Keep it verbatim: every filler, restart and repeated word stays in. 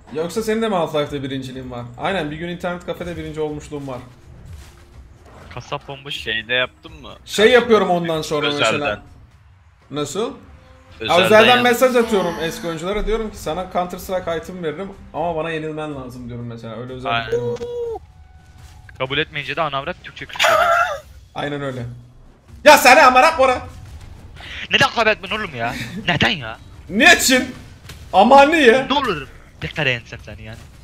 Yoksa senin de mi Half-Life'de birinciliğin var? Aynen, bir gün internet kafede birinci olmuşluğum var. Kasap bombası. Şeyde yaptın mı? Şey yapıyorum ondan sonra Özelden. mesela. Nasıl? Özelden, Ya özelden yaz- mesaj atıyorum eski oyunculara, diyorum ki sana Counter Strike item veririm ama bana yenilmen lazım diyorum mesela, öyle özelliklerim var. Kabul etmeyince de anavrat Türkçe küfür ediyor. Aynen öyle. Ya seni amara kora. Neden kabul etmiyorsun oğlum ya? Neden ya? Niçin? Ama niye? Ne olur? Deklar ensem seni yani.